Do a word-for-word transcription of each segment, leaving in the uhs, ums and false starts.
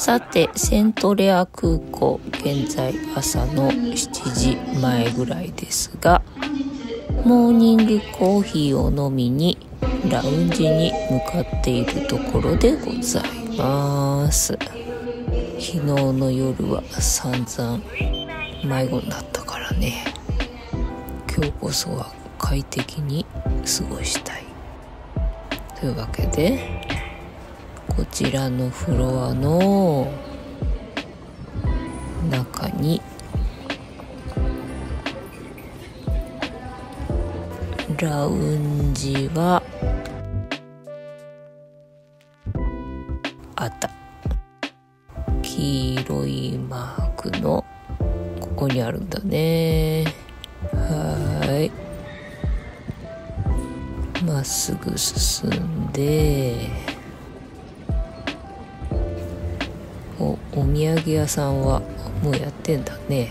さてセントレア空港、現在朝のしちじまえぐらいですが、モーニングコーヒーを飲みにラウンジに向かっているところでございます。昨日の夜は散々迷子になったからね、今日こそは快適に過ごしたいというわけで、こちらのフロアの中にラウンジはあった。黄色いマークのここにあるんだね。はい、まっすぐ進んで、お、お土産屋さんはもうやってんだね。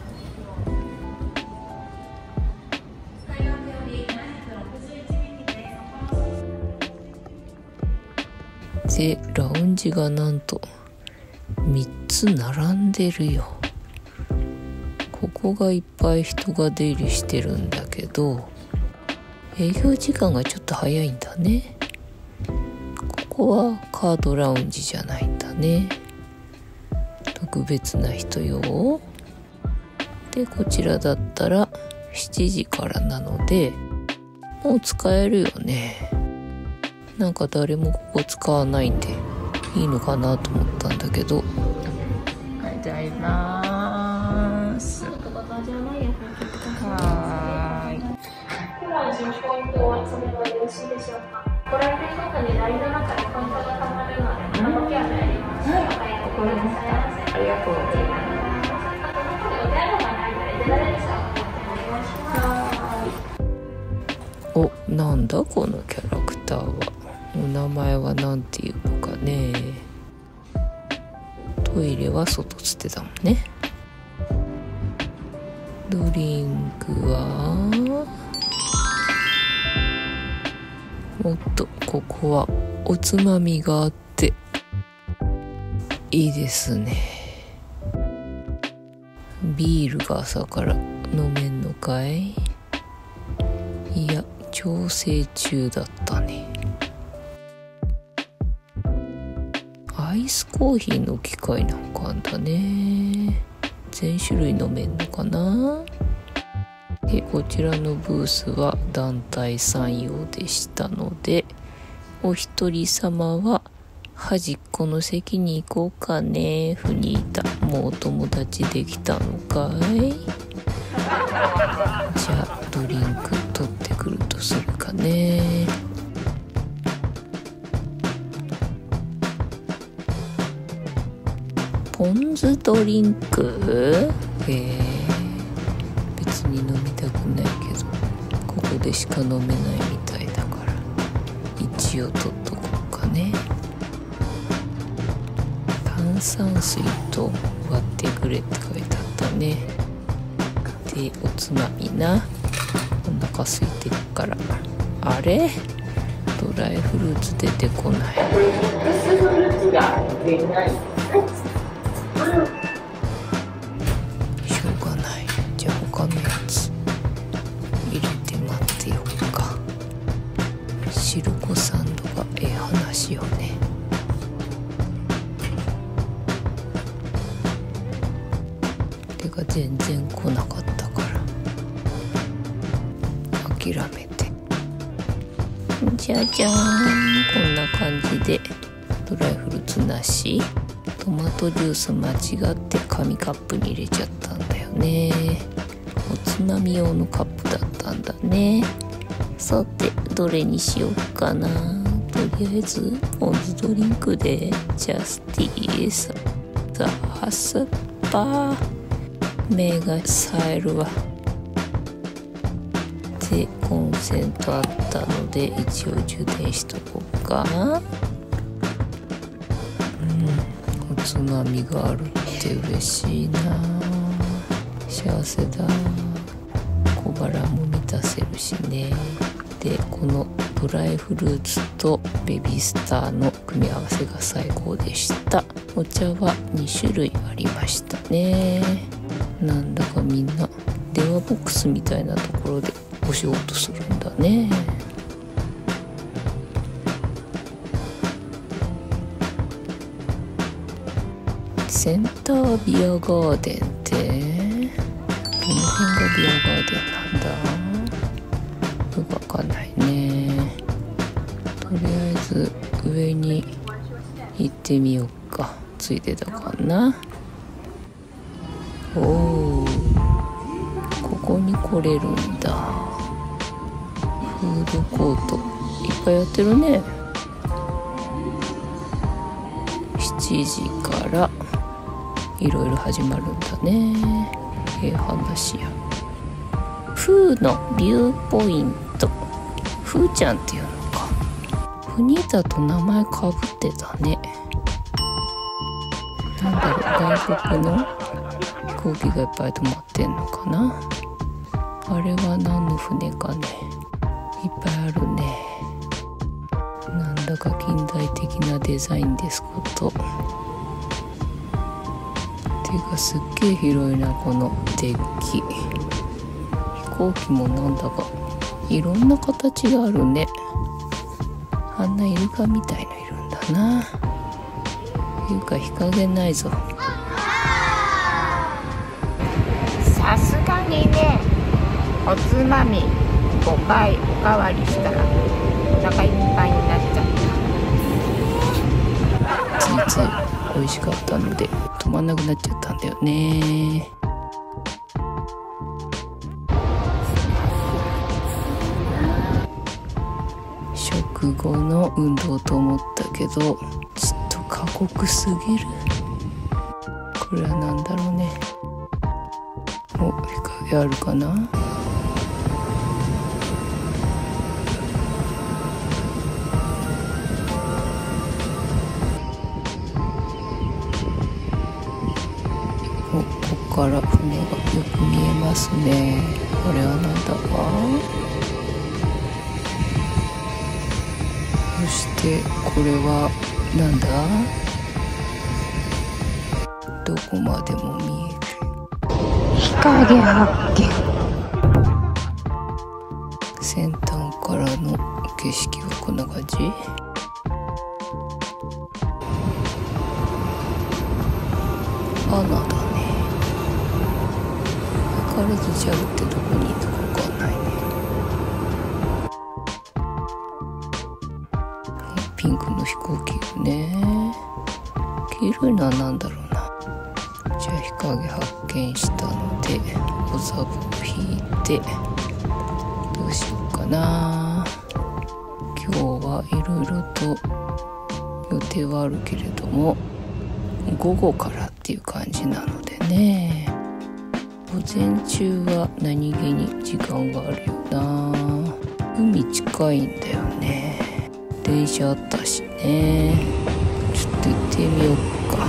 で、ラウンジがなんとみっつ並んでるよ。ここがいっぱい人が出入りしてるんだけど、営業時間がちょっと早いんだね。ここはカードラウンジじゃないんだね。特別な人用で、こちらだったらしちじからなのでもう使えるよね。なんか誰もここ使わないんでいいのかなと思ったんだけど。ありがとうございます。はーい。では入ポイントをお集めはよろしいでしょうか。ご来店ごとにラインの中にポイントがたまるので、お時計をやります。はい、わかりました。ありがとうございます。お手洗いがないので、出られる人はお願いします。お、なんだこのキャラクターは。お名前はなんていうのかね。トイレは外つってたもんね。ドリンクはもっと、ここはおつまみがあっていいですね。ビールが朝から飲めんのかい？いや、調整中だったね。アイスコーヒーの機械なんかあんだね。全種類飲めんのかな。で、こちらのブースは団体さん用でしたので、お一人様は端っこの席に行こうかね。フニータ、もうお友達できたのかい？じゃあドリンク取ってくるとするかね。ポン酢ドリンク？へえ、別に飲みたくないけどここでしか飲めないみたいだから一応取っとこうかね。炭酸水と割ってくれって書いてあったね。で、おつまみな。お腹空いてるから。あれ？ドライフルーツ出てこない。ミックスフルーツが出ない。しょうがない。じゃあ他のやつ入れて待ってよっか。シルコサンドがええ話よね。てか全然来なかったから諦めて。じゃじゃーん、こんな感じでドライフルーツなし。トマトジュース間違って紙カップに入れちゃったんだよね。おつまみ用のカップだったんだね。さてどれにしようかな。とりあえずポン酢ドリンクでジャスティースザースパー。目が冴えるわ。で、コンセントあったので一応充電しとこうか。おつまみがあるって嬉しいな。幸せだ。小腹も満たせるしね。で、このドライフルーツとベビースターの組み合わせが最高でした。 お茶はにしゅるいありましたね。なんだかみんな電話ボックスみたいなところでお仕事するんだね。センタービアガーデンってどの辺がビアガーデンなんだ？よくわかんないね。とりあえず上に行ってみようか。ついてたかな。おお、ここに来れるんだ。フードコートいっぱいやってるね。しちじからいろいろ始まるんだね。ええ話や。フーのビューポイント。フーちゃんっていうのか。フニータと名前かぶってたね。なんだろう、外国の飛行機がいっぱい止まってんのかな。あれは何の船かね。いっぱいあるね。なんだか近代的なデザインですこと。てかすっげえ広いな、このデッキ。飛行機もなんだかいろんな形があるね。あんなイルカみたいのいるんだな。いうか日陰ないぞ。 さすがにね、おつまみごかいおかわりしたらお腹いっぱいになっちゃった。ついつい美味しかったので止まんなくなっちゃったんだよね。食後の運動と思ったけどちょっと過酷すぎる。これは何だろうね。お、日陰あるかな。お、ここから船がよく見えますね。これは何だか。そしてこれはなんだ？どこまでも見える。 日陰発見。 先端からの景色はこんな感じ。穴だね。相変わらずジャルってどこにいるのかわかんないね。ピンクの飛行機ね。黄色いのは何だろうな。じゃあ日陰発見したのでお座布を引いてどうしようかな。今日はいろいろと予定はあるけれども午後からっていう感じなのでね。午前中は何気に時間があるよな。海近いんだよね。電車あったしね。ちょっと行ってみようか。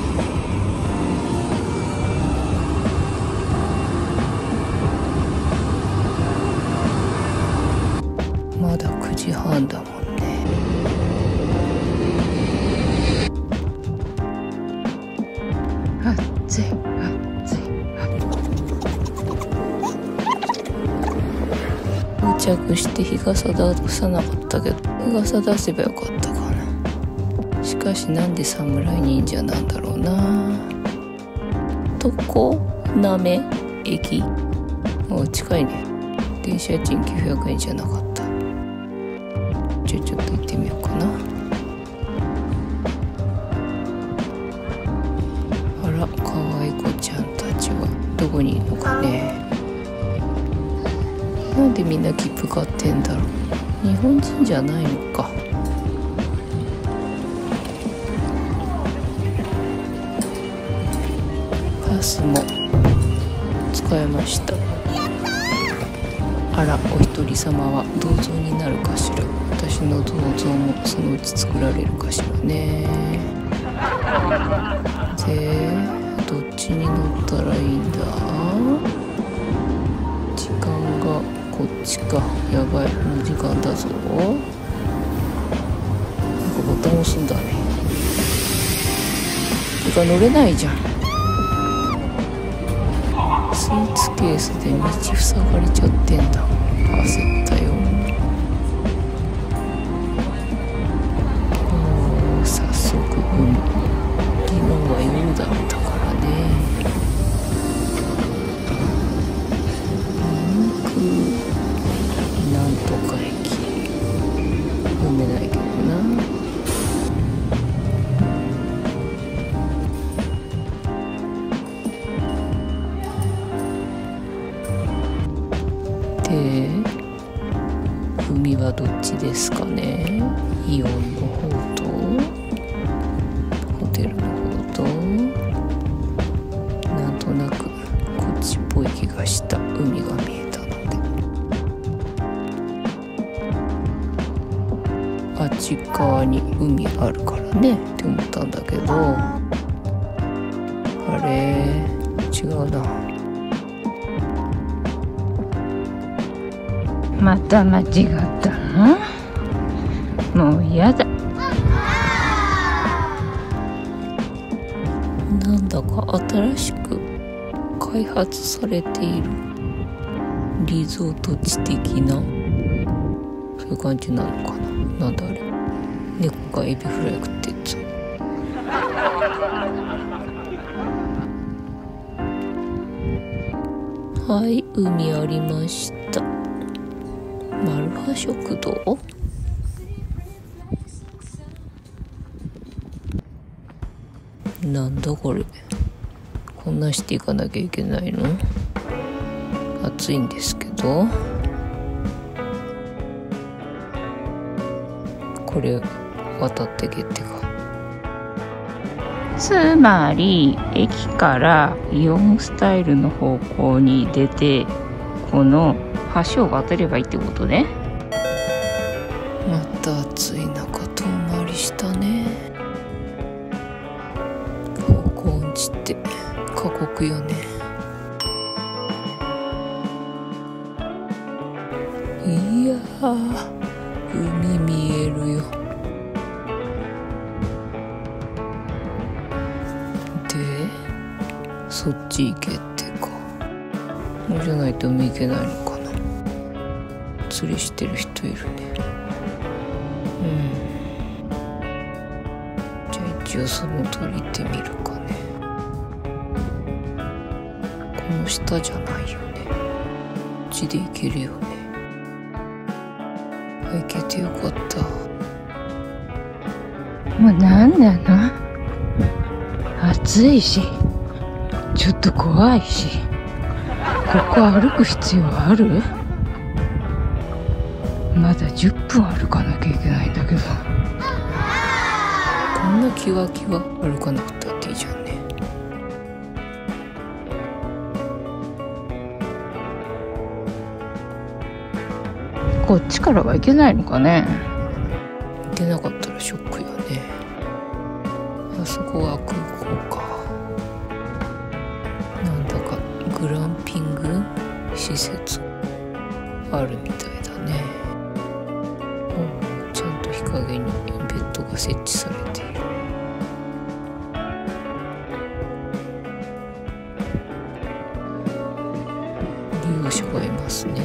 まだくじはんだもんね。 暑い暑い。 到着して日傘出さなかったけど日傘出せばよかったかな。しかしなんで侍忍者なんだろうな。常滑駅。お、近いね。電車賃きゅうひゃくえんじゃなかった。じゃあちょっと行ってみようかな。あら、かわい子ちゃんたちはどこにいるのかね。なんでみんな切符買ってんだろう。日本人じゃないのか。パスも使えました。あら、お一人様は銅像になるかしら。私の銅像もそのうち作られるかしらね。で、どっちに乗ったらいいんだ。時間がこっちか。やばい、もう時間だぞ。なんかボタン押すんだね。 てか乗れないじゃん。スーツケースで道塞がれちゃってんだ。焦ったよ。おー、早速海。昨日は夜だったからね。リンクなんとか駅読めないけどな。で、海はどっちですかね。イオンの方とホテルの方と、なんとなくこっちっぽい気がした。海が見えたので、あっち側に海あるからねって思ったんだけど、あれ違うな。 また間違ったの？もう嫌だ。 なんだか新しく開発されているリゾート地的な、そういう感じなのかな。なんだあれ、猫がエビフライ食ってっつ。はい、海ありました。マルハ食堂？なんだこれ、こんなしていかなきゃいけないの？暑いんですけど、これ渡ってけってか。 つまり駅からイオンスタイルの方向に出て、この橋を渡ればいいってことね。 また暑い中遠回りしたね。方向音痴って過酷よね。いやー、海見えるよ。で、そっち行けってか。そうじゃないと海行けないのかな。釣りしてる人いるね。うん。じゃあ一応その通り行ってみるかね。この下じゃないよね。こっちで行けるよね。あ、行けてよかった。 もうなんなの？暑いし、ちょっと怖いし、ここ歩く必要ある？まだじゅっぷん歩かなきゃいけないんだけど。 こんなキワキワ歩かなくたっていいじゃんね。 こっちからは行けないのかね。 行けなかったらショックよね。あそこは空港か。なんだかグランピング施設あるみたいだね。ちゃんと日陰にベッドが設置されている。利用者がいますね。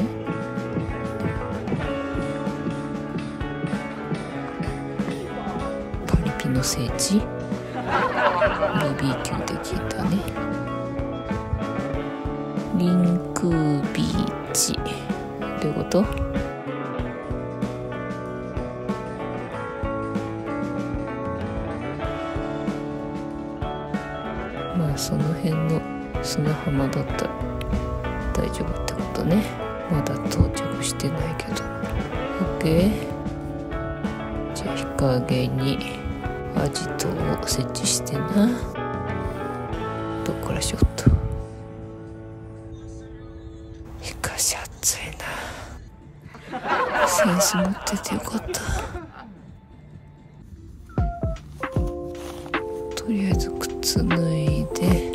パリピの聖地、ベビー級で聞いたね。リンクビーチどういうこと？まあその辺の砂浜だったら大丈夫ってことね。まだ到着してないけど。 OK。 じゃあ日陰にアジトを設置してな。どっからしよっと。しかし暑いな。センス持っててよかった。とりあえず靴脱いで。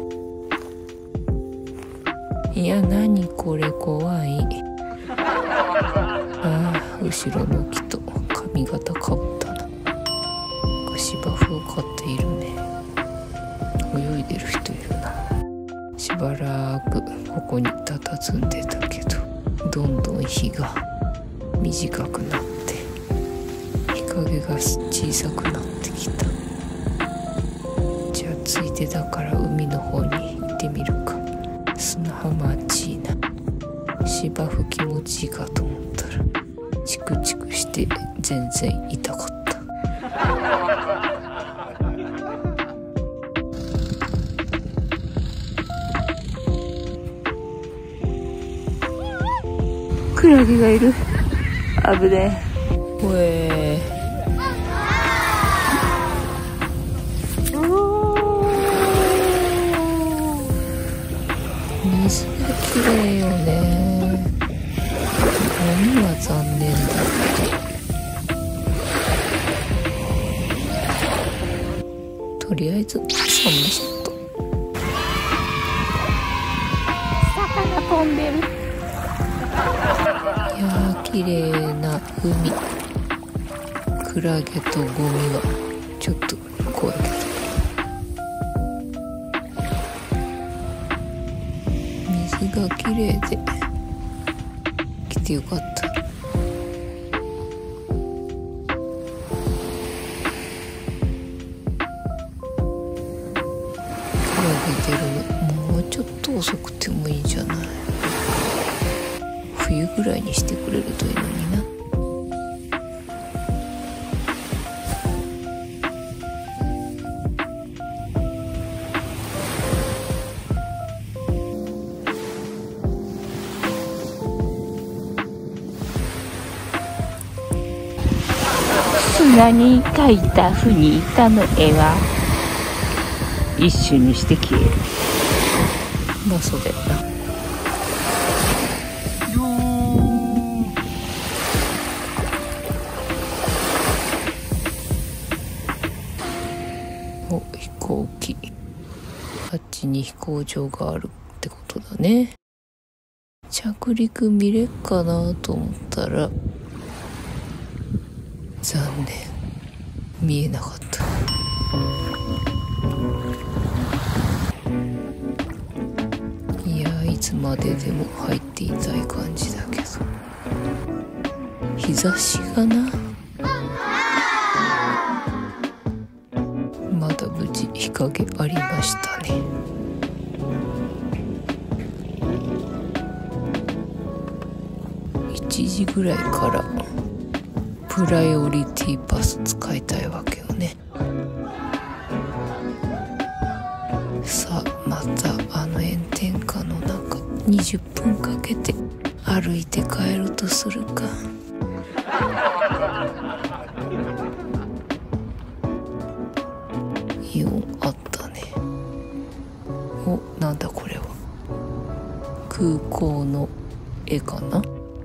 いや、何これ怖い。ああ、後ろの木と髪型かぶったな。芝生を飼っているね。 いでる人いるな。しばらくここに佇んでたけど、どんどん日が短くなって日陰が小さくなってきた。じゃあついでだから海の方に行ってみるか。砂浜暑いな。芝生気持ちいいかと思ったらチクチクして全然痛かった。 クラゲがいる。危ねえ。ほえー。水がきれいよね。海は残念だけど、とりあえずサムショット。 魚飛んでる。 いやー綺麗な海。クラゲとゴミはちょっと怖いけど、水が綺麗で来てよかった。クラゲ出るのもうちょっと遅くてもいいんじゃない？冬ぐらいにしてくれるといいのにな。 砂に描いたフニータの絵は一瞬にして消える。 まあそうだよな。お、飛行機。あっちに飛行場があるってことだね。着陸見れっかなと思ったら残念、見えなかった。いや、いつまででも入っていたい感じだけど、日差しがな。まだ無事日陰ありましたね。いちじぐらいからプライオリティパス使いたいわけよね。さあまたあの炎天下の中にじゅっぷんかけて歩いて帰るとするか。イオンあったね。お、なんだこれは。空港の絵かな。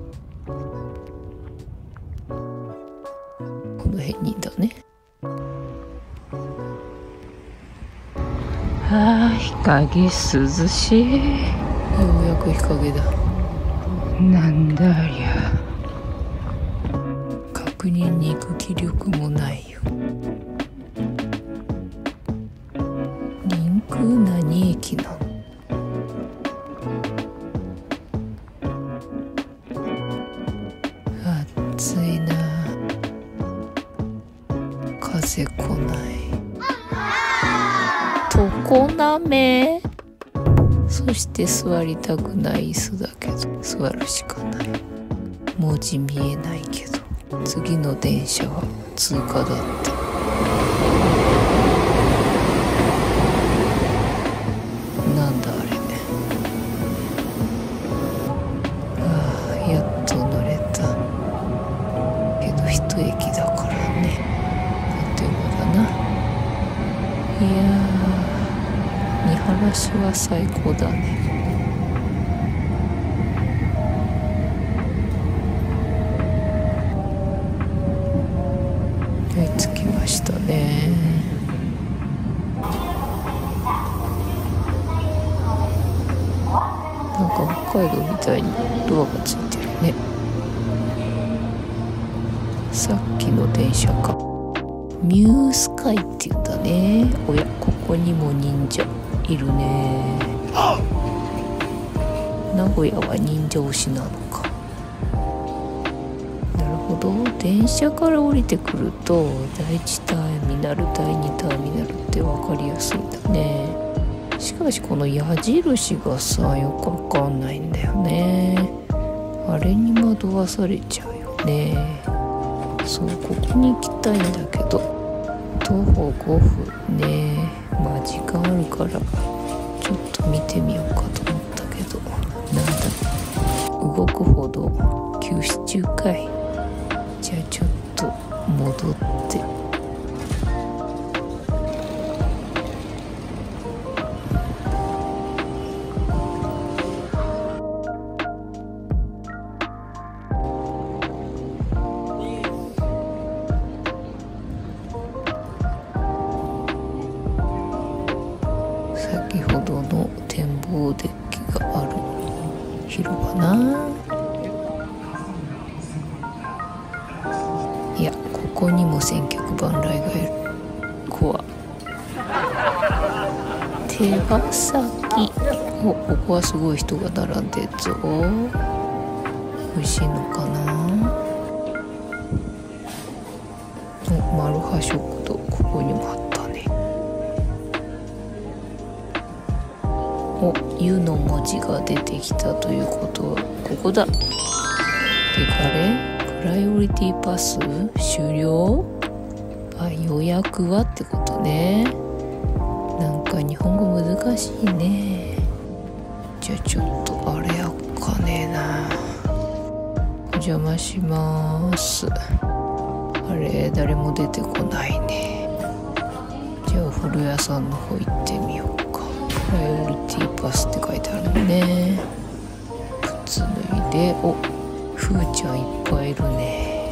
この辺にだね。 ああ、日陰涼しい。 ようやく日陰だ。 なんだありゃ。 確認に行く気力もないよ。リンク何駅なの？暑いな。風来ない。常滑。そして座りたくない椅子だけど座るしかない。文字見えないけど次の電車は通過だった。なんだあれ。ああ、やっと乗れたけど一駅だからね。あっという間だな。いやー、見晴らしは最高だね。はい、着きましたね。なんか北海道みたいにドアがついてるね。さっきの電車か。ミュースカイって言うんだね。おや、ここにも忍者。 いるね。名古屋は忍者推しなのか。なるほど。電車から降りてくると第一ターミナル第二ターミナルって分かりやすいんだね。しかしこの矢印がさよくわかんないんだよね。あれに惑わされちゃうよね。そう、ここに行きたいんだけど徒歩ごふんね。まあ時間あるからちょっと見てみようかと思ったけど、なんだ動くほど休止中かい。じゃあちょっと戻って先ほどの展望デッキがある広場な。いや、ここにも千客万来がいる。怖手羽先。お、ここはすごい人が並んでるぞ。美味しいのかな。お、マルハ食堂、ここにもあったね。お、湯の文字が出てきたということはここだ。で、あれプライオリティパス終了。あ、予約はってことね。なんか日本語難しいね。じゃあちょっとあれやっかねえな。お邪魔します。あれ誰も出てこないね。じゃあお風呂屋さんの方行ってみようか。プライオリティパスって書いてあるのね。靴脱いで、お、ふーちゃんいっぱいいるね。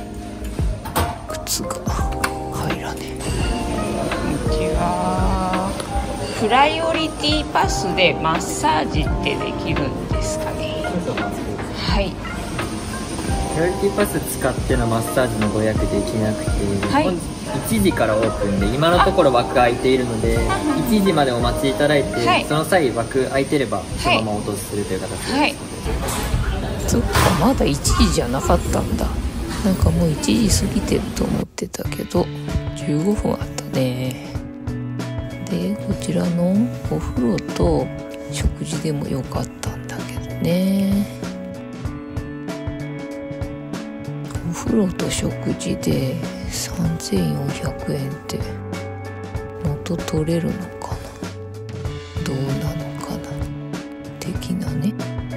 靴が入らねえ。 こんにちは。プライオリティパスでマッサージってできるんですかね。はい。 プライオリティパス使ってのマッサージのご予約できなくて、はい、いちじからオープンで今のところ枠空いているのでいちじまでお待ちいただいて、はい、その際枠空いてればそのままお通しするという形です。はいはい、 そっか、まだいちじじゃなかったんだ。なんかもういちじ過ぎてると思ってたけどじゅうごふんあったね。で、こちらのお風呂と食事でもよかったんだけどね。お風呂と食事でさんぜんよんひゃくえんって元取れるのかな、どうなのかな的なね。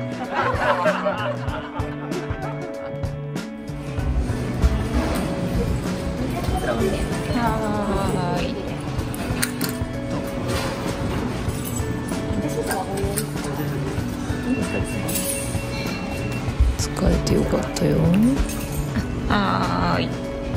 はーい。 疲れてよかったよ。 はーい。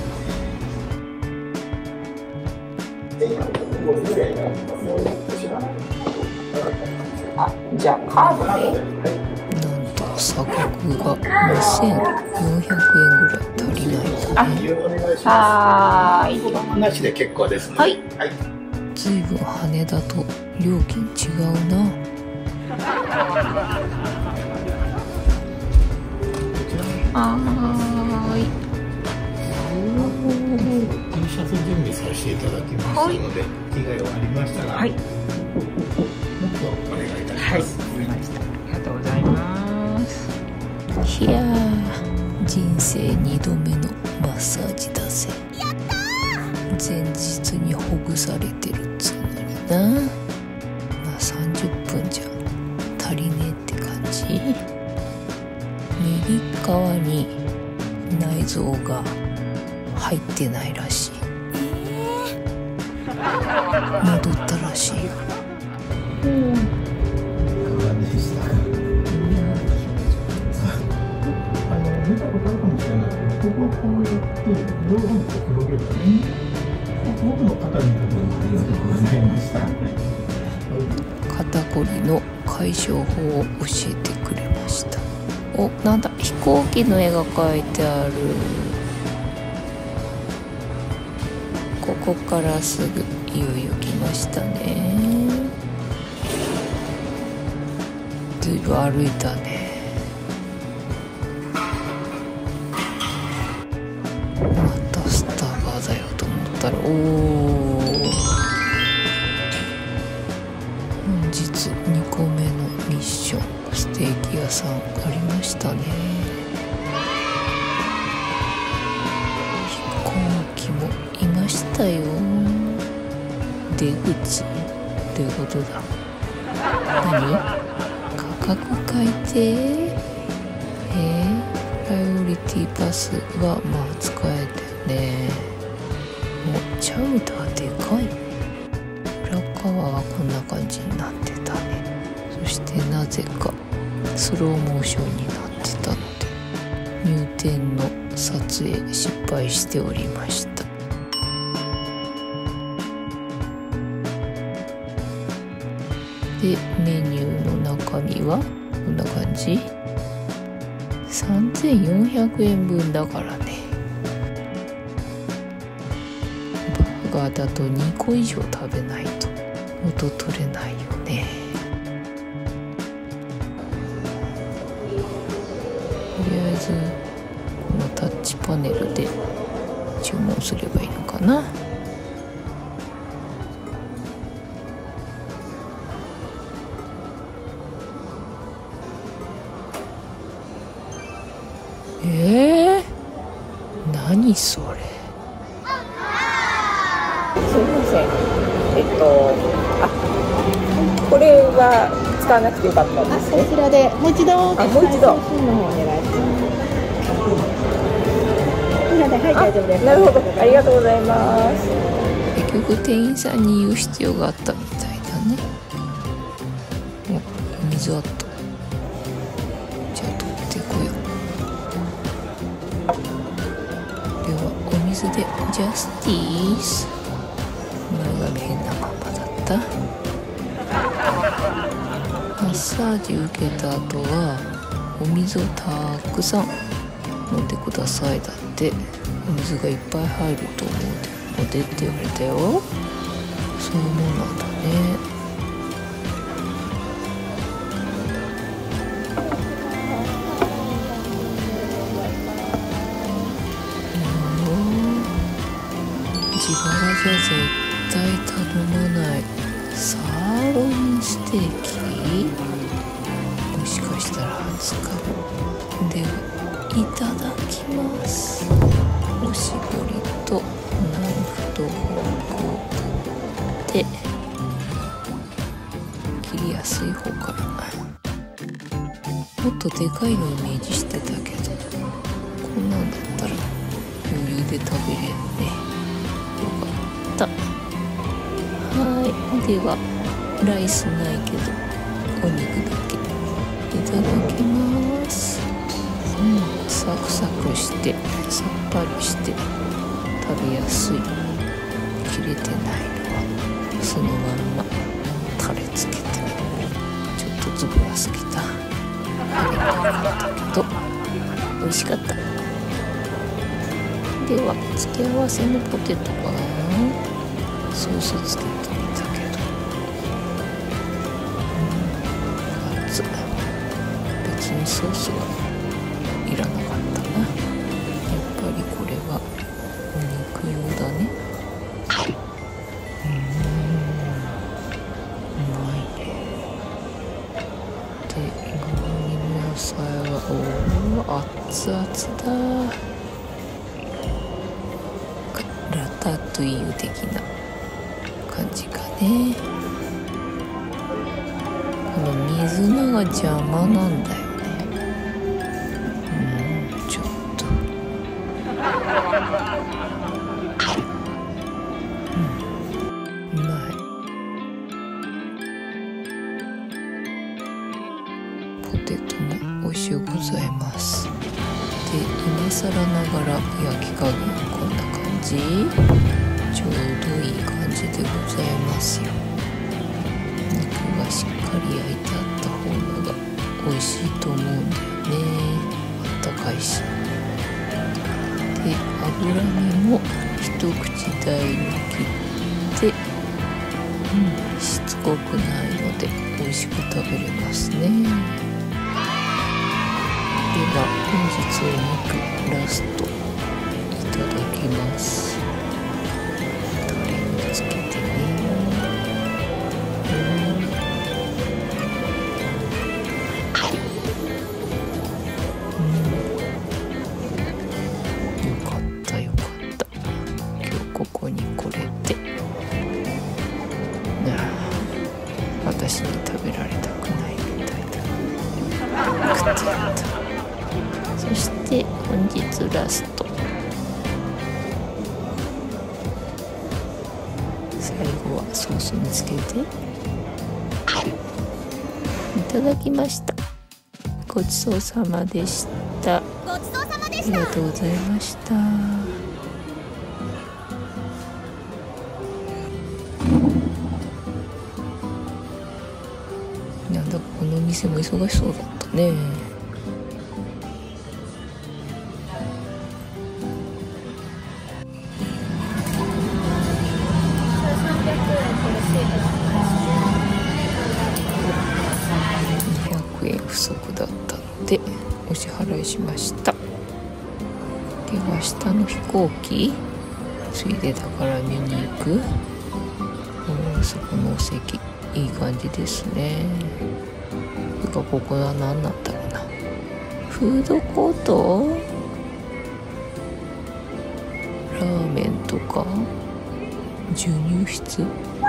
あ、じゃあカードで。 なんと差額がにせんよんひゃくえんぐらい足りないんだね。 はーい。 なしで結構ですね。 はい。 はい。 ずいぶん羽田と料金違うな。 はーい。 T シャツ準備させていただきますので、着替え終わりましたら、 はい。 もっとお願いいたします。 はい。わかりました。ありがとうございます。 いやー、人生にどめのマッサージだぜ。やったー。前日にほぐされてるっつうのにな。まあさんじゅっぷんじゃ足りねえって感じ。右側に内臓が入ってないらしい。戻ったらしいよ。うん、 見たことあるかもしれないけど、ここをこうやって両方に広げるとね、僕の肩にかけるありがとうございました。 肩こりの解消法を教えてくれました。お、なんだ、飛行機の絵が描いてある。ここからすぐいよいよ来ましたね。 ずいぶん歩いたね。またスタバだよと思ったら、おお、本日にこめのミッション、ステーキ屋さんありましたね。飛行機もいましたよ。出口どういうことだ。何、価格改定、えー、プライオリティパスはまあ使えたよね。もうチャウダーでかい。裏側はこんな感じになってたね。そしてなぜかスローモーションになってたので入店の撮影失敗しておりました。でメニューの中身はこんな感じ。さんぜんよんひゃくえんぶんだからね。バーガーだとにこ以上食べないと元取れないよね。とりあえずこのタッチパネルで注文すればいいのかな。えー、何それ。 すみません。えっと、あ、これは使わなくてよかったんですね。 こちらでもう一度、 あ、もう一度。 の方お願いします。こちらで、はい、大丈夫です。 なるほど、ありがとうございます。 結局店員さんに言う必要があったみたいだね。お、水あった。じゃあ取ってこよう。ではお水でジャスティース。前髪変なままだった。マッサージ受けた後はお水をたくさん飲んでくださいだって。お水がいっぱい入ると思うのでって言われたよ。そういうもんなんだね。自腹じゃ絶対頼まないサーロインステーキ。もしかしたら初かも。ではいただきます。おしぼりとナイフとフォークを取って切りやすい方から。もっとでかいのイメージしてたけど、こんなんだったら余裕で食べれるね。はい、ではライスないけどお肉だけいただきます。うん、サクサクしてさっぱりして食べやすい。切れてないのはそのまんまタレつけて、ちょっとズボラすぎた。あれなかったけど美味しかった。では付け合わせのポテトかな。ソースつけてみたけど、うん、熱い。別にソースはいらなかったな。やっぱりこれはお肉用だね。うん、うまいね。で具の野菜はおお熱々だ。ラタトゥイユ的な感じかね。この水菜が邪魔なんだよね。うん、ちょっと、うん、うまい。ポテトも美味しゅうございます。で今更ながら焼き加減こんな感じ。ちょうどいい感じでございますよ。肉がしっかり焼いてあった方が美味しいと思うんだよね。あったかいし。で脂身も一口大に切ってうん、しつこくないので美味しく食べれますね。では本日お肉ラストいただきます。タレにつけてね。うん、よかったよかった。今日ここに来れて、私に食べられたくないみたいだ。食ってやった。そして本日ラスト、最後はソースにつけていただきました。ごちそうさまでした。 ごちそうさまでした。 ありがとうございました。なんだかこの店も忙しそうだったね。にひゃくえん不足だったのでお支払いしました。では明日の飛行機ついでだから見に行く。うん、そこのお席いい感じですね。てかここは何なんだろうな。フードコート、ラーメンとか授乳室、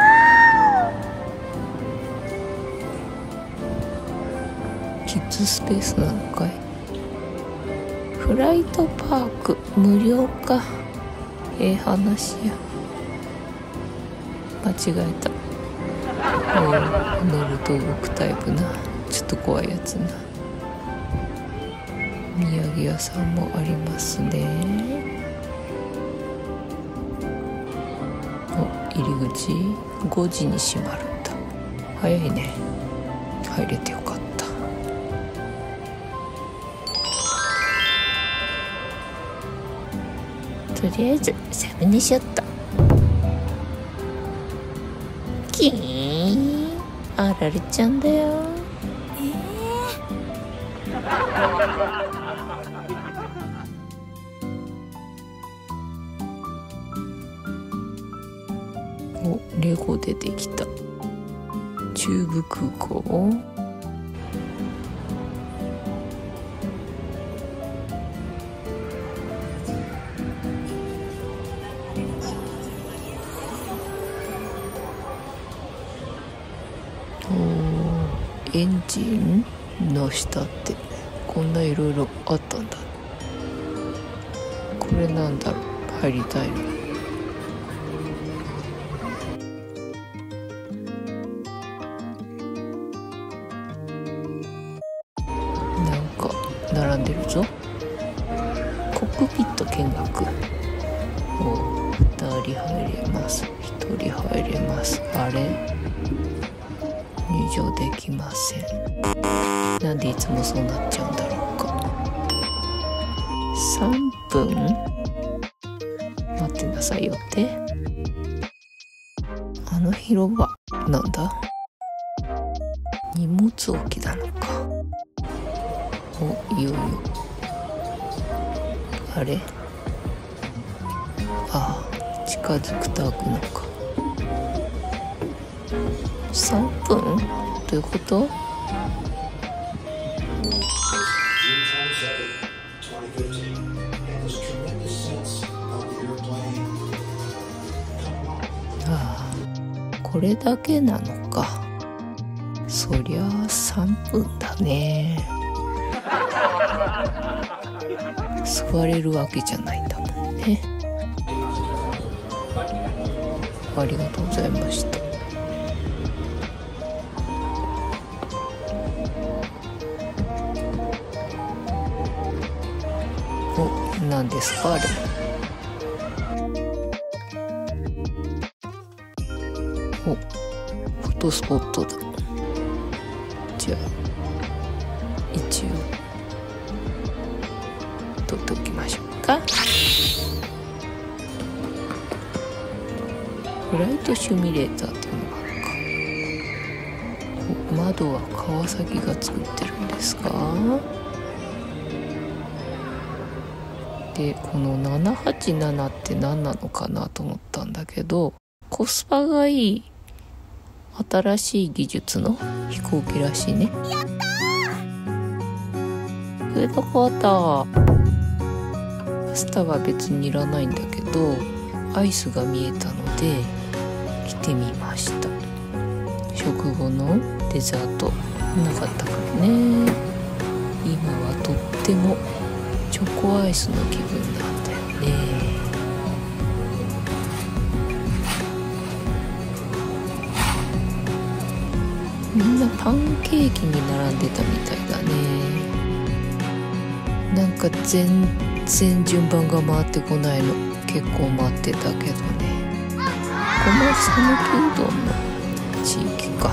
キッズスペースなのかい。フライトパーク無料か。ええ話や。間違えた。乗ると動くタイプな。ちょっと怖いやつな。土産屋さんもありますね。お、入り口ごじに閉まるんだ。早いね。入れてよかった。とりあえずサムネショット。キーン、あられちゃんだよ。お、レゴでできた中部空港。エンジンの下ってこんないろいろあったんだ。これなんだろう、入りたいの。なんか並んでるぞ。コックピット見学。お、ふたり入れます、ひとり入れます。あれ、入場できません。なんでいつもそうなっちゃうんだろうか。さんぷん待ってなさいよって。あの広場なんだ。荷物置きなのか。お、いよいよ。あれ、ああ、近づくと開くのか。さんぷんどういうこと？ああ、これだけなのか。そりゃあさんぷんだね。座れるわけじゃないんだもんね。ありがとうございました。お、何ですかあれ。お、フォトスポットだ。じゃあ一応撮っておきましょうか。フライトシミュレーターっていうのがある窓は川崎が作ってるんですか？でこのななはちななって何なのかなと思ったんだけど、コスパがいい新しい技術の飛行機らしいね。やったー！フードコート。パスタは別にいらないんだけどアイスが見えたので来てみました。食後のデザートなかったからね。今はとってもチョコアイスの気分なんだよね。みんなパンケーキに並んでたみたいだね。なんか全然順番が回ってこないの。結構待ってたけどね。この讃岐うどんの地域か。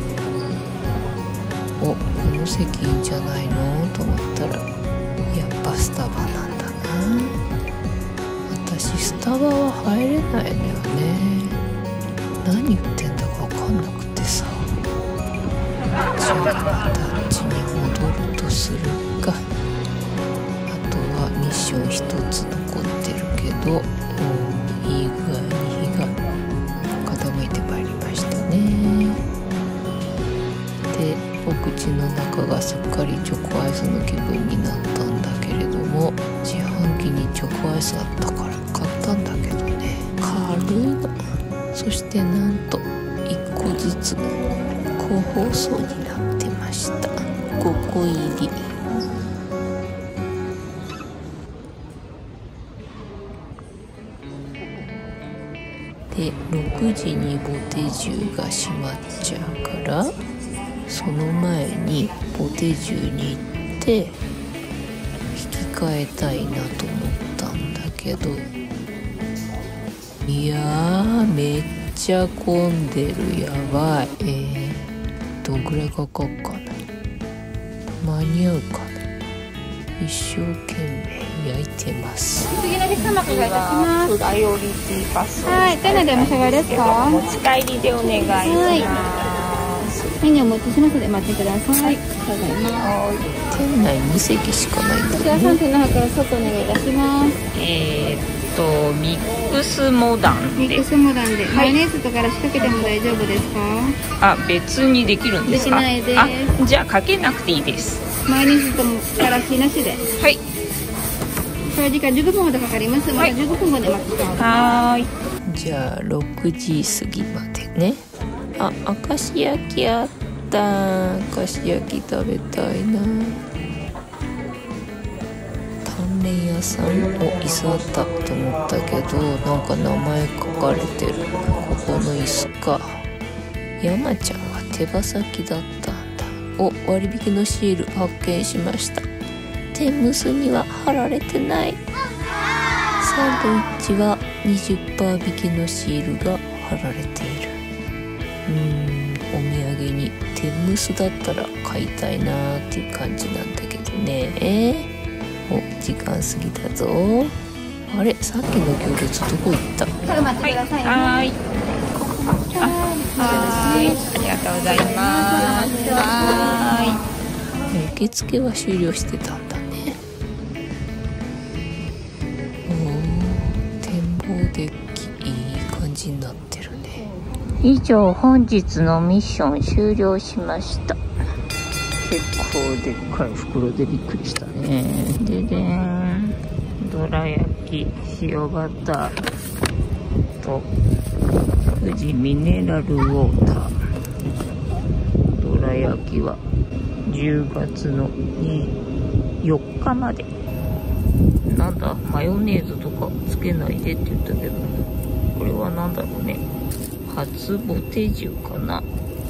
お、この席いいんじゃないのと思ったらやっぱスタバなんだな。私スタバは入れないのよね。何言ってんだか分かんなくてさ。じゃあまたあっちに戻るとするか。あとはミッション一つ残ってるけど、いい具合に日が傾いてまいりましたね。でお口の中がすっかりチョコアイスの気分になったんだけれども、自販機にチョコアイスあったから買ったんだけどね、軽いの。そしてなんといっこずつ個包装になってました。ごこ入り。でろくじにボテジュが閉まっちゃうから、その前にボテジュに行って引き換えたいなと思ったんだけど、いやーめっちゃ混んでる。やばい。えー、どんぐらいかかっかな。間に合うかな。一生懸命焼いてます。 次のお客様お願いいたします。 プライオリティパス。 はい、店内でお召し上がりですか？ 持ち帰りでお願いします。 メニューお持ちしますので待ってください。はい、 店内に席しかないんだこちらよね。 さんてんの方から外お願いいたします。 えーっとミックスモダンミックスモダンで、マヨネーズとから仕掛けても大丈夫ですか？ あ、別にできるんですか？ できないです。 あ、じゃあかけなくていいです。 マヨネーズともからしなしで。 はい。 それ時間じゅうごふんほどかかります。またじゅうごふんごでお待ちください。 はーい。 じゃあろくじ過ぎまでね。あ、明石焼きあった。明石焼き食べたいな。タンメン屋さん、お、椅子あったと思ったけど、なんか名前書かれてる。ここの椅子か。山ちゃんは手羽先だったんだ。お、割引のシール発見しました。天むすには貼られてない。サンドイッチは にじゅっパーセント 引きのシールが貼られている。うーん、お土産に天むすだったら買いたいなーっていう感じなんだけどね。お、時間過ぎたぞ。あれ、さっきの行列どこ行った？ お待ちくださいね。 はーい。あ、はーい。ありがとうございます。はーい。 受付は終了してたんだね。おー、展望デッキいい感じになってるね。以上、本日のミッション終了しました。結構でっかい袋でびっくりしたね。ででーん、どら焼き、塩バターと富士ミネラルウォーター。どら焼きはじゅうがつのよっかまで。なんだ、マヨネーズとかつけないでって言ったけど、これはなんだろうね。初ボテジュかな。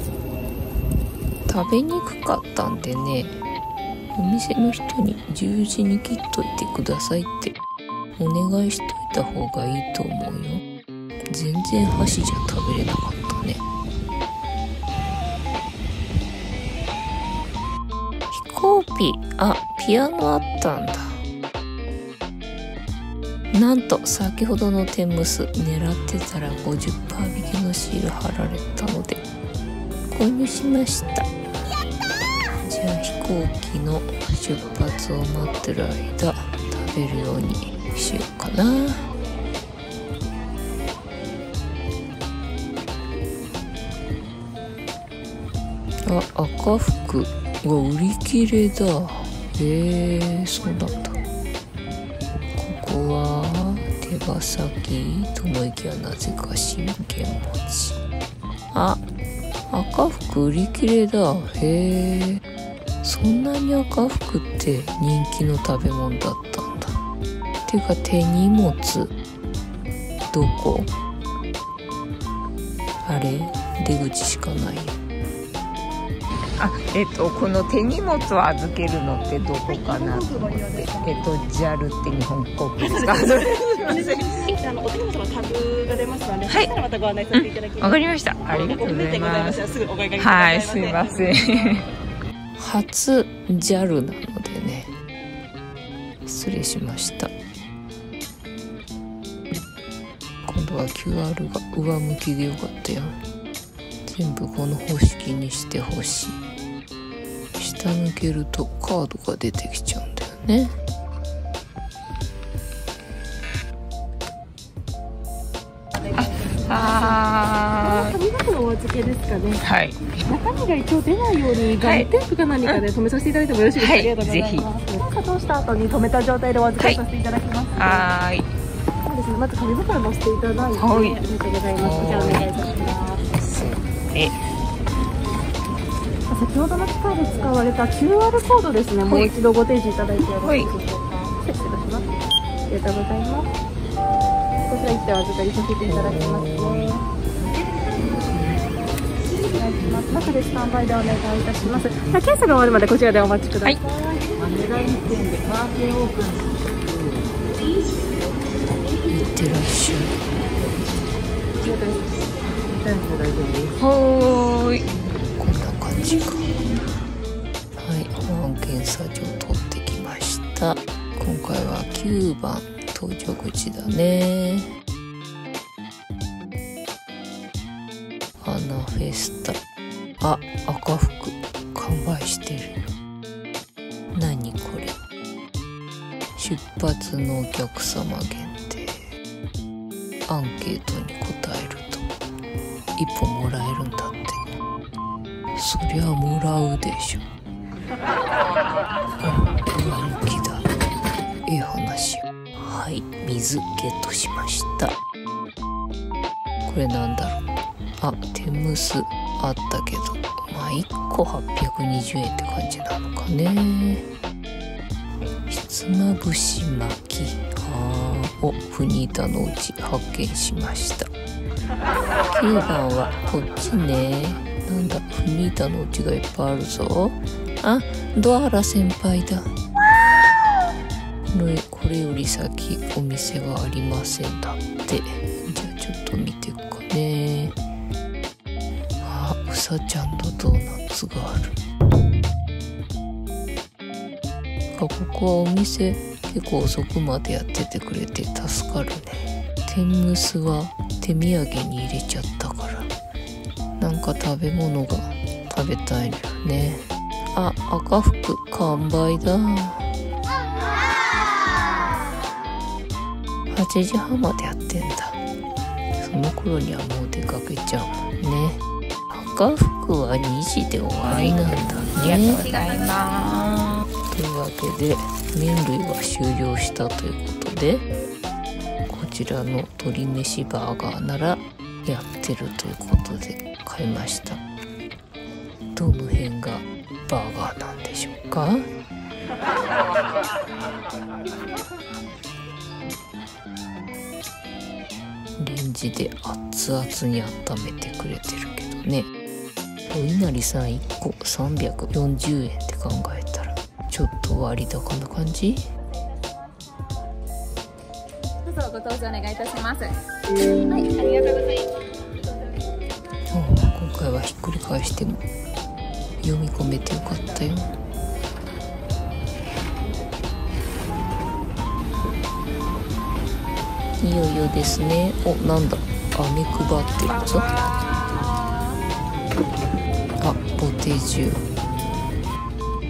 食べにくかったんでね、お店の人に十字に切っといてくださいってお願いしといた方がいいと思うよ。全然箸じゃ食べれなかったね。飛行機、あ、ピアノあったんだ。なんと先ほどの天むす狙ってたら ごじゅっパーセント 引きのシール貼られたので購入しました。 飛行機の出発を待ってる間食べるようにしようかな。あ、赤服が売り切れだ。へえ、そうなんだ。ここは手羽先、友行はなぜか信玄餅。あ、赤服売り切れだ。へえ、そんなに赤服って人気の食べ物だったんだ。てか手荷物どこ？あれ、出口しかないよ。 あ、えっとこの手荷物を預けるのってどこかなと思って、えっと ジャル って日本航空ですか？ あのお手荷物のタグが出ますので、はい、またご案内させていただきます。 わかりました。ありがとうございます。 すぐお声掛けください。 はい、すいません。 初 ジャル なのでね、失礼しました。今度は キューアール が上向きでよかったよ。全部この方式にしてほしい。下抜けるとカードが出てきちゃうんだよね。 あ紙箱のお預けですかね。 はい。 中身が一応出ないようにガムテープか何かで留めさせていただいてもよろしいですか？ はい、 ありがとうございます。 ぜ作動した後に留めた状態でお預かりさせていただきます。 はーい。 そうですね。まず紙袋乗せていただいて、 はい、 ありがとうございます。こちらお願いいたします。 え。 先ほどの機械で使われた キューアール コードですね。もう一度ご提示いただいてよろしいでしょうか？失礼します。ありがとうございます。こちら一手お預かりさせていただきますね。お願いします。中でスタンバイでお願いいたします。じゃあ検査が終わるまでこちらでお待ちください。はい。 羽田一点でカーテンオープン。 いってらっしゃい。 ほーい。 こんな感じか。はい、保安検査場取ってきました。今回はきゅうばん搭乗口だね。アナフェスタ。あ、赤服完売してるよ。何これ。出発のお客様限定。アンケートに答えると一本もらえるんだって。そりゃもらうでしょ。人気だ。いい話。はい、水ゲットしました。これなんだろう。あ、天むすあったけど、まあいっこはっぴゃくにじゅうえんって感じなのかね。ひつまぶし巻き。あー、お、フニータのうち発見しました。きゅうばんはこっちね。なんだ、フニータのうちがいっぱいあるぞ。あ、ドアラ先輩だ。これ、これより先お店はありませんだって。じゃあちょっと見ていくかね。あ、うさちゃんのドーナツがある。あ、ここはお店結構遅くまでやっててくれて助かるね。天むすは手土産に入れちゃったから、なんか食べ物が食べたいのよね。あ、赤服完売だ。はちじはんまでやってんだ。その頃にはもう出かけちゃうもんね。赤服はにじで終わりなんだね。 ありがとうございます。 というわけで麺類は終了したということで、こちらの鶏飯バーガーならやってるということで買いました。どの辺がバーガーなんでしょうか？レンジで熱々に温めてくれてるけどね。お稲荷さんいっこさんびゃくよんじゅうえんって考えたらちょっと割高な感じ。 どうぞご搭乗お願いいたします。はい、 ありがとうございます。 今回はひっくり返しても読み込めてよかったよ。いよいよですね。お、なんだ、飴配ってるぞ。あ、ボテジュ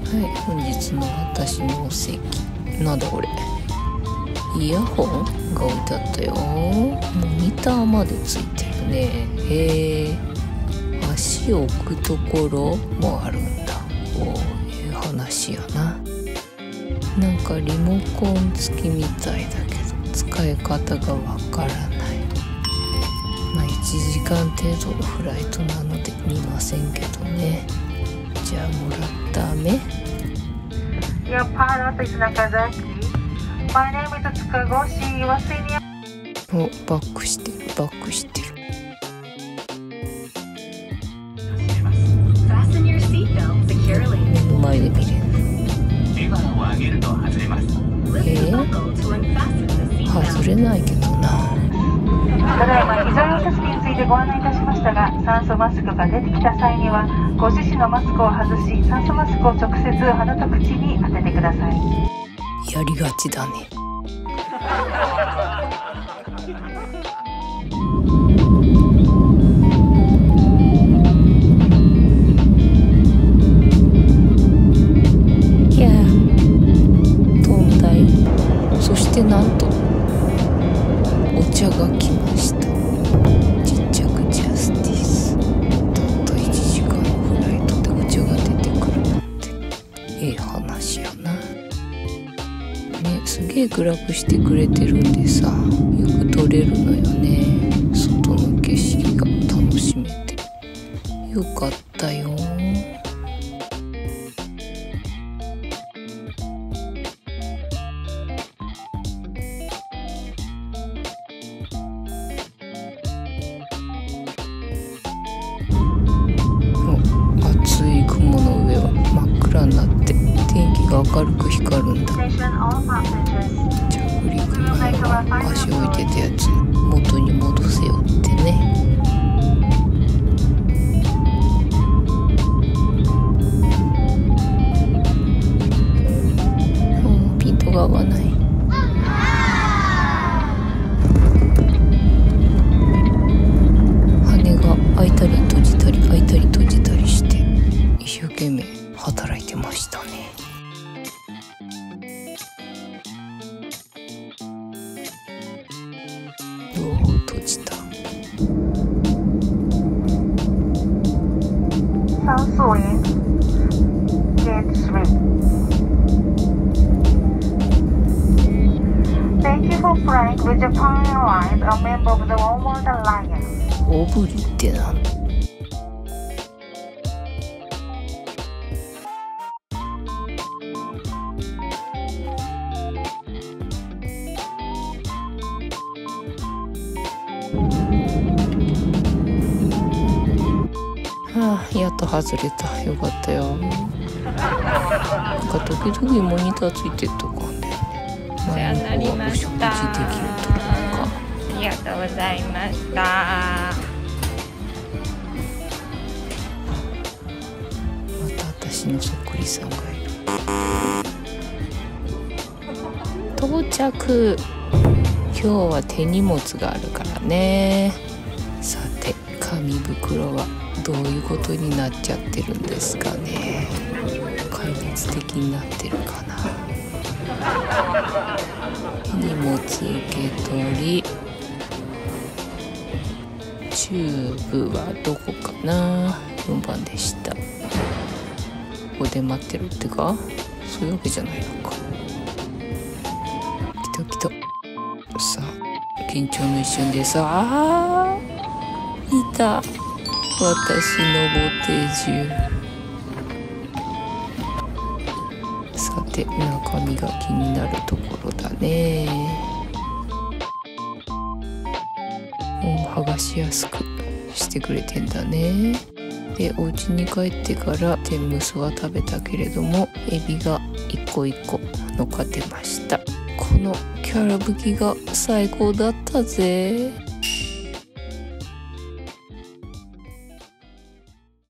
はい、本日の私のお席。なんだこれ、イヤホンが置いてあったよ。モニターまでついてるね。へえ、足を置くところもあるんだ。こういう話やな。なんかリモコン付きみたいだけど使い方がわからない。まあいちじかん程度のフライトなので見ませんけどね。じゃあもらった飴。 Your pilot is Nakazaki. My name is Tsukagoshi. You are senior. お、バックしてるバックしてる。目の前で見れる。えー、外れないけどな。 ただいま非常用設備についてご案内いたしましたが、酸素マスクが出てきた際にはご自身のマスクを外し、酸素マスクを直接鼻と口に当ててください。 やりがちだね。いやー、飛んだよ。そしてなんとお茶が来ました。ちっちゃくジャスティス。たったいちじかんのフライトでお茶が出てくるなんてええ話やな。ね、すげえ暗くしてくれてるんでさ、よく撮れるのよね。外の景色が楽しめてよかったよ。厚い雲の上は真っ暗になって天気が明るく光るんだ。着陸前は足置いてたやつ元に戻せよってね。もうピントが合わない。羽が開いたり閉じたり開いたり閉じたりして一生懸命働いてましたね。おお、閉じた。 酸素インゲートスリー。 Thank you for flying with Japan Airlines, a member of the One World Alliance. オブリってなんだ。はあ、やっと外れた。よかったよ。なんか時々モニターついてるとこあんだよね。 お世話になりました。 前の方はお食事できるところか。 ありがとうございました。 また私のそっくりさんがいる。到着。今日は手荷物があるからね。さて、紙袋はどういうことになっちゃってるんですかね。壊滅的になってるかな。荷物受け取り。チューブはどこかな。よんばんでした。ここで待ってるってか、そういうわけじゃないのか。来た来た。さあ、緊張の一瞬でさあ、いた私のボテジュ。さて、中身が気になるところだね。もう剥がしやすくしてくれてんだね。で、お家に帰ってから天むすは食べたけれども、エビが一個一個乗っかってました。このキャラブキが最高だったぜ。